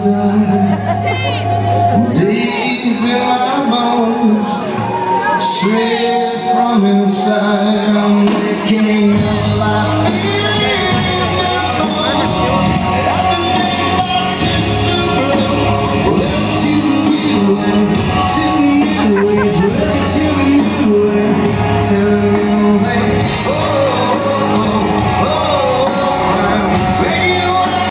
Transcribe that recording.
die deep in my bones, straight from inside. I'm waking up like